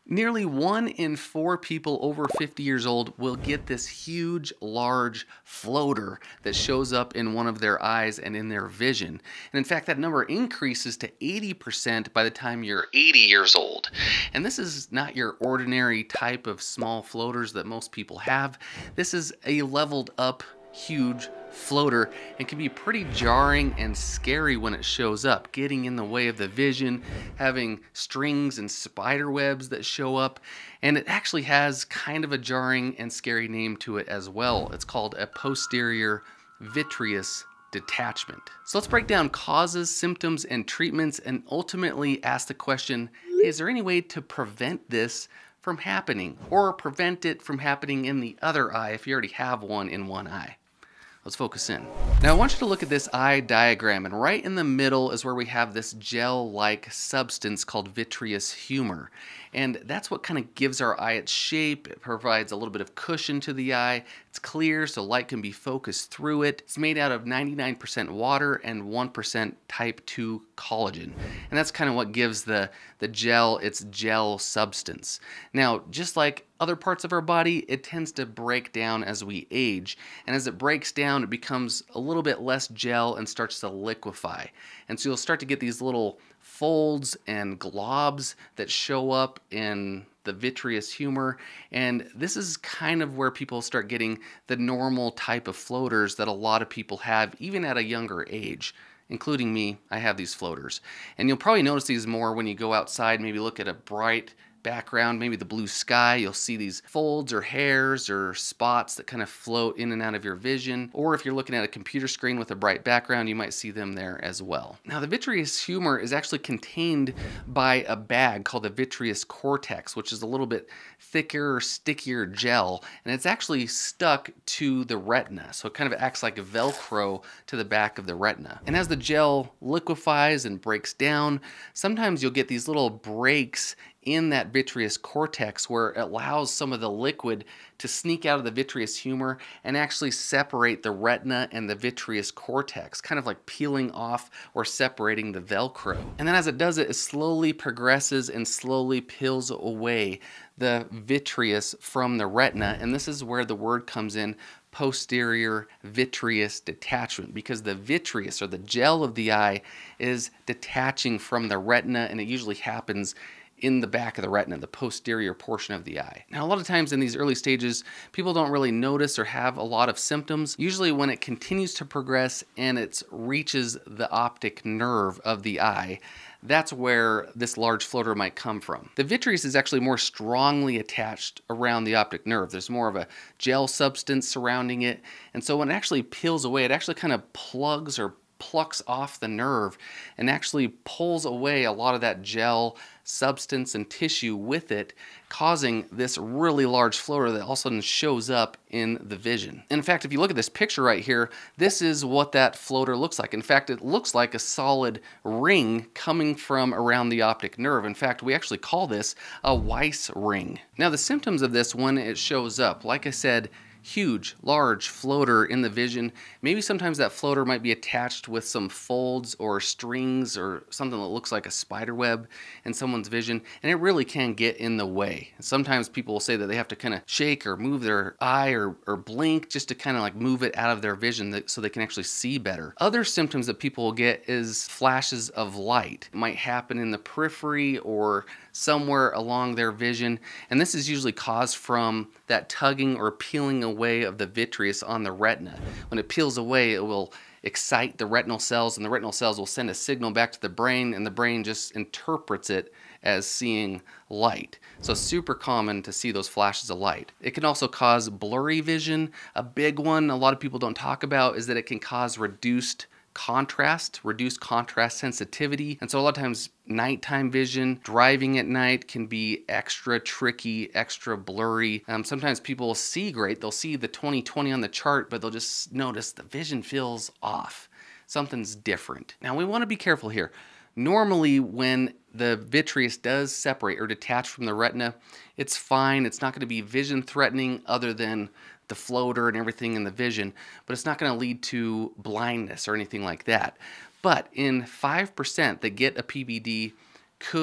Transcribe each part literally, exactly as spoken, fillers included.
Nearly one in four people over fifty years old will get this huge, large floater that shows up in one of their eyes and in their vision. And in fact, that number increases to eighty percent by the time you're eighty years old. And this is not your ordinary type of small floaters that most people have. This is a leveled up, huge floater and can be pretty jarring and scary when it shows up, getting in the way of the vision, having strings and spider webs that show up, and it actually has kind of a jarring and scary name to it as well. It's called a posterior vitreous detachment. So let's break down causes, symptoms, and treatments, and ultimately ask the question, is there any way to prevent this from happening, or prevent it from happening in the other eye if you already have one in one eye? Let's focus in. Now I want you to look at this eye diagram, and right in the middle is where we have this gel-like substance called vitreous humor. And that's what kind of gives our eye its shape. It provides a little bit of cushion to the eye. It's clear so light can be focused through it. It's made out of ninety-nine percent water and one percent type two collagen. And that's kind of what gives the, the gel its gel substance. Now, just like other parts of our body, it tends to break down as we age. And as it breaks down, it becomes a little bit less gel and starts to liquefy. And so you'll start to get these little folds and globs that show up in the vitreous humor, and this is kind of where people start getting the normal type of floaters that a lot of people have even at a younger age. Including me, I have these floaters. And you'll probably notice these more when you go outside, maybe look at a bright background, maybe the blue sky. You'll see these folds or hairs or spots that kind of float in and out of your vision. Or if you're looking at a computer screen with a bright background, you might see them there as well. Now, the vitreous humor is actually contained by a bag called the vitreous cortex, which is a little bit thicker, stickier gel, and it's actually stuck to the retina. So it kind of acts like a Velcro to the back of the retina. And as the gel liquefies and breaks down, sometimes you'll get these little breaks in that vitreous cortex where it allows some of the liquid to sneak out of the vitreous humor and actually separate the retina and the vitreous cortex, kind of like peeling off or separating the Velcro. And then as it does it, it slowly progresses and slowly peels away the vitreous from the retina. And this is where the word comes in, posterior vitreous detachment, because the vitreous or the gel of the eye is detaching from the retina, and it usually happens in the back of the retina, the posterior portion of the eye. Now, a lot of times in these early stages, people don't really notice or have a lot of symptoms. Usually when it continues to progress and it reaches the optic nerve of the eye, that's where this large floater might come from. The vitreous is actually more strongly attached around the optic nerve. There's more of a gel substance surrounding it. And so when it actually peels away, it actually kind of plugs or plucks off the nerve and actually pulls away a lot of that gel substance and tissue with it, causing this really large floater that all of a sudden shows up in the vision. In fact, if you look at this picture right here, this is what that floater looks like. In fact, it looks like a solid ring coming from around the optic nerve. In fact, we actually call this a Weiss ring. Now, the symptoms of this when it shows up, like I said, huge, large floater in the vision. Maybe sometimes that floater might be attached with some folds or strings or something that looks like a spider web in someone's vision, and it really can get in the way. Sometimes people will say that they have to kind of shake or move their eye or, or blink just to kind of like move it out of their vision so they can actually see better. Other symptoms that people will get is flashes of light. It might happen in the periphery or somewhere along their vision, and this is usually caused from that tugging or peeling away of the vitreous on the retina. When it peels away, it will excite the retinal cells, and the retinal cells will send a signal back to the brain, and the brain just interprets it as seeing light. So super common to see those flashes of light. It can also cause blurry vision. A big one a lot of people don't talk about is that it can cause reduced contrast, reduced contrast sensitivity. And so a lot of times nighttime vision, driving at night can be extra tricky, extra blurry. Um, sometimes people will see great. They'll see the twenty twenty on the chart, but they'll just notice the vision feels off. Something's different. Now we want to be careful here. Normally when the vitreous does separate or detach from the retina, it's fine. It's not going to be vision threatening other than the floater and everything in the vision, but it's not going to lead to blindness or anything like that. But in five percent that get a P V D could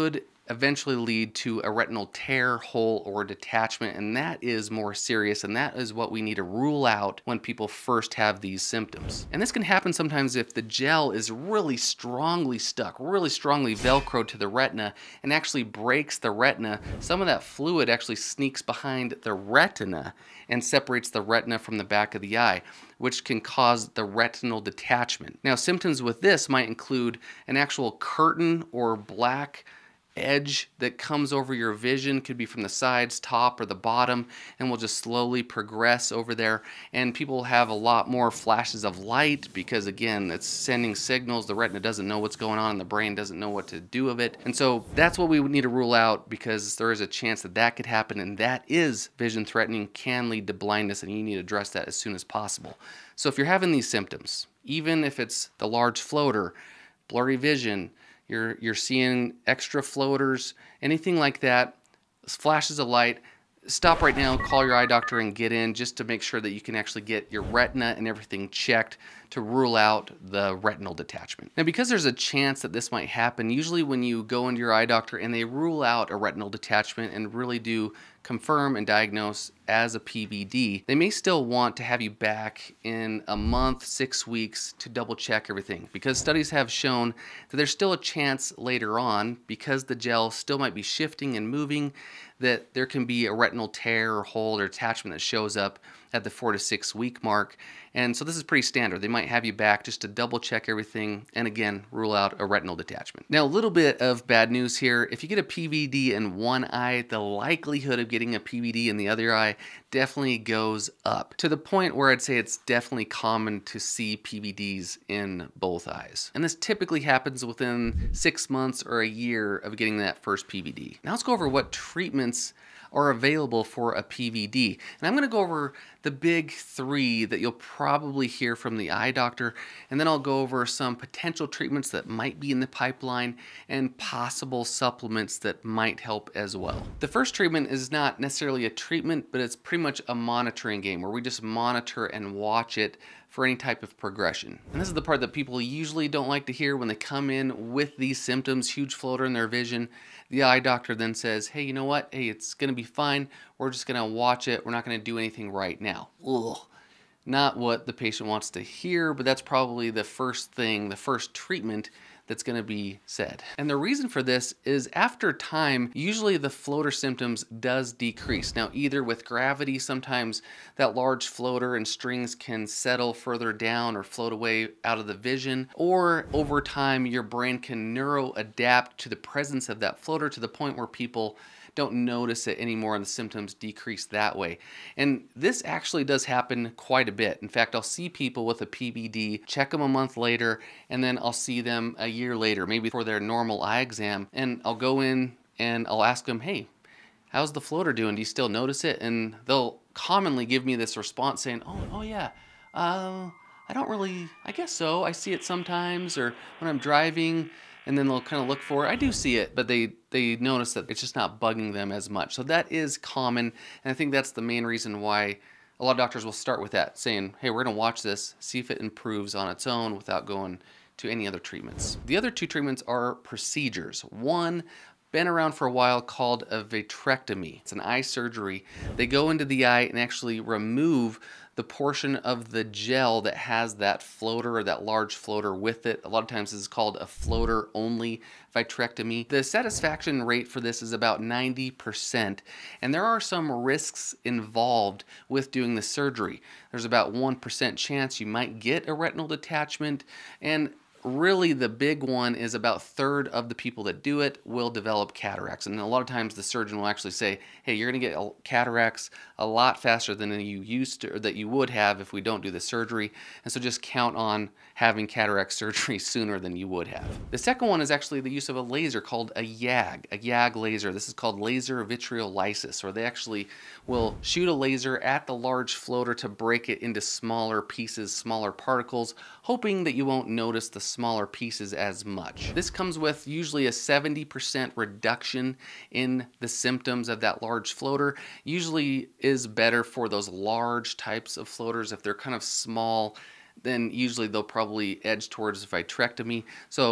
eventually lead to a retinal tear, hole, or detachment, and that is more serious, and that is what we need to rule out when people first have these symptoms. And this can happen sometimes if the gel is really strongly stuck, really strongly velcroed to the retina, and actually breaks the retina. Some of that fluid actually sneaks behind the retina and separates the retina from the back of the eye, which can cause the retinal detachment. Now, symptoms with this might include an actual curtain or black edge that comes over your vision, could be from the sides, top, or the bottom, and will just slowly progress over there. And people have a lot more flashes of light because, again, it's sending signals. The retina doesn't know what's going on, and the brain doesn't know what to do of it. And so that's what we would need to rule out, because there is a chance that that could happen, and that is vision threatening, can lead to blindness, and you need to address that as soon as possible. So if you're having these symptoms, even if it's the large floater, blurry vision, You're, you're seeing extra floaters, anything like that, flashes of light, stop right now, call your eye doctor and get in just to make sure that you can actually get your retina and everything checked to rule out the retinal detachment. Now, because there's a chance that this might happen, usually when you go into your eye doctor and they rule out a retinal detachment and really do confirm and diagnose as a P V D, they may still want to have you back in a month, six weeks to double check everything, because studies have shown that there's still a chance later on, because the gel still might be shifting and moving, that there can be a retinal tear or hole or detachment that shows up at the four to six week mark. And so this is pretty standard. They might have you back just to double check everything and, again, rule out a retinal detachment. Now, a little bit of bad news here. If you get a P V D in one eye, the likelihood of getting a P V D in the other eye definitely goes up, to the point where I'd say it's definitely common to see P V Ds in both eyes. And this typically happens within six months or a year of getting that first P V D. Now let's go over what treatments are available for a P V D. And I'm going to go over the big three that you'll probably hear from the eye doctor, and then I'll go over some potential treatments that might be in the pipeline and possible supplements that might help as well. The first treatment is not necessarily a treatment, but it's pretty much a monitoring game where we just monitor and watch it for any type of progression. And this is the part that people usually don't like to hear when they come in with these symptoms, huge floater in their vision. The eye doctor then says, hey, you know what? Hey, it's going to be fine. We're just going to watch it. We're not going to do anything right now. Ugh. Not what the patient wants to hear, but that's probably the first thing, the first treatment that's going to be said. And the reason for this is after time, usually the floater symptoms does decrease. Now, either with gravity, sometimes that large floater and strings can settle further down or float away out of the vision, or over time, your brain can neuro-adapt to the presence of that floater to the point where people don't notice it anymore and the symptoms decrease that way. And this actually does happen quite a bit. In fact, I'll see people with a P V D, check them a month later, and then I'll see them a year later, maybe for their normal eye exam, and I'll go in and I'll ask them, hey, how's the floater doing? Do you still notice it? And they'll commonly give me this response saying, oh, oh yeah, uh, I don't really, I guess so. I see it sometimes, or when I'm driving, and then they'll kind of look for it. I do see it, but they, they notice that it's just not bugging them as much. So that is common, and I think that's the main reason why a lot of doctors will start with that, saying, hey, we're gonna watch this, see if it improves on its own without going to any other treatments. The other two treatments are procedures. One, been around for a while, called a vitrectomy. It's an eye surgery. They go into the eye and actually remove the portion of the gel that has that floater or that large floater with it. A lot of times this is called a floater only vitrectomy. The satisfaction rate for this is about ninety percent, and there are some risks involved with doing the surgery. There's about one percent chance you might get a retinal detachment, and really the big one is about a third of the people that do it will develop cataracts. And a lot of times the surgeon will actually say, hey, you're going to get cataracts a lot faster than you used to, or that you would have if we don't do the surgery. And so just count on having cataract surgery sooner than you would have. The second one is actually the use of a laser called a Y A G, a Y A G laser. This is called laser vitreolysis, or they actually will shoot a laser at the large floater to break it into smaller pieces, smaller particles, hoping that you won't notice the smaller pieces as much. This comes with usually a seventy percent reduction in the symptoms of that large floater. Usually is better for those large types of floaters. If they're kind of small, then usually they'll probably edge towards vitrectomy. So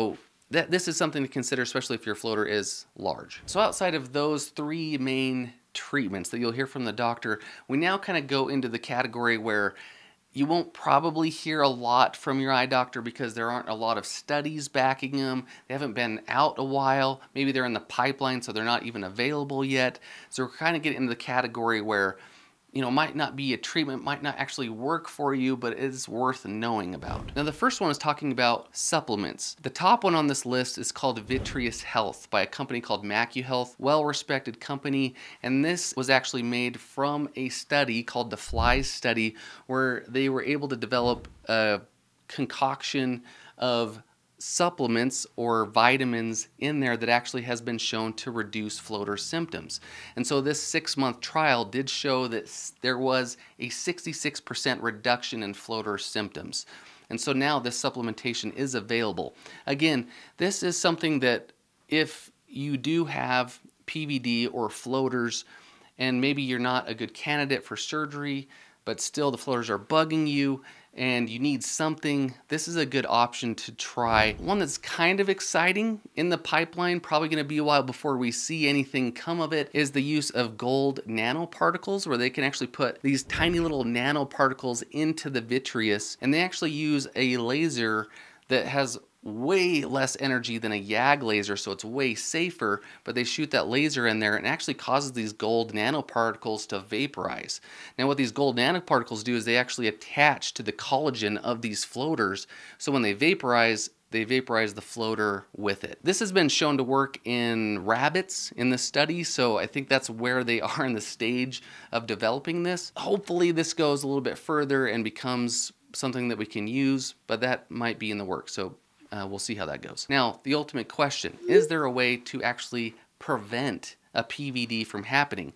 that this is something to consider, especially if your floater is large. So outside of those three main treatments that you'll hear from the doctor, we now kind of go into the category where you won't probably hear a lot from your eye doctor because there aren't a lot of studies backing them. They haven't been out a while. Maybe they're in the pipeline, so they're not even available yet. So we're kind of getting into the category where, you know, might not be a treatment, might not actually work for you, but it is worth knowing about. Now, the first one is talking about supplements. The top one on this list is called Vitreous Health by a company called MacuHealth, well-respected company, and this was actually made from a study called the FLIES study, where they were able to develop a concoction of supplements or vitamins in there that actually has been shown to reduce floater symptoms. And so this six-month trial did show that there was a sixty-six percent reduction in floater symptoms. And so now this supplementation is available. Again, this is something that if you do have P V D or floaters and maybe you're not a good candidate for surgery, but still the floaters are bugging you and you need something, this is a good option to try. One that's kind of exciting in the pipeline, probably gonna be a while before we see anything come of it, is the use of gold nanoparticles, where they can actually put these tiny little nanoparticles into the vitreous, and they actually use a laser that has way less energy than a YAG laser, so it's way safer, but they shoot that laser in there and it actually causes these gold nanoparticles to vaporize. Now what these gold nanoparticles do is they actually attach to the collagen of these floaters, so when they vaporize, they vaporize the floater with it. This has been shown to work in rabbits in the study, so I think that's where they are in the stage of developing this. Hopefully this goes a little bit further and becomes something that we can use, but that might be in the works. So Uh, we'll see how that goes. Now, the ultimate question, is there a way to actually prevent a P V D from happening?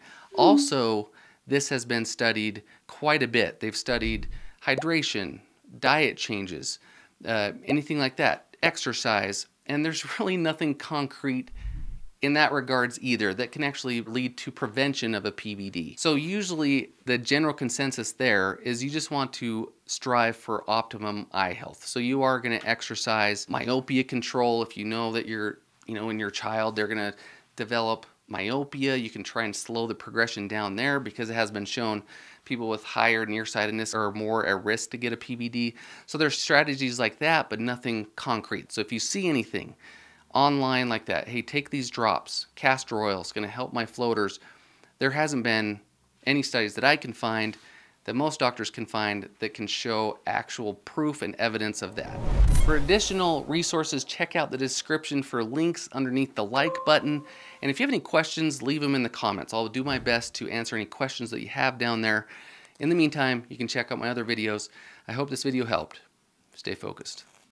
Also, this has been studied quite a bit. They've studied hydration, diet changes, uh, anything like that, exercise, and there's really nothing concrete in that regards either that can actually lead to prevention of a P V D. So usually the general consensus there is you just want to strive for optimum eye health. So you are going to exercise myopia control. If you know that you're, you know, in your child, they're going to develop myopia, you can try and slow the progression down there, because it has been shown people with higher nearsightedness are more at risk to get a P V D. So there's strategies like that, but nothing concrete. So if you see anything online like that, hey, take these drops, castor oil, it's going to help my floaters, there hasn't been any studies that I can find, that most doctors can find, that can show actual proof and evidence of that. For additional resources, check out the description for links underneath the like button. And if you have any questions, leave them in the comments. I'll do my best to answer any questions that you have down there. In the meantime, you can check out my other videos. I hope this video helped. Stay focused.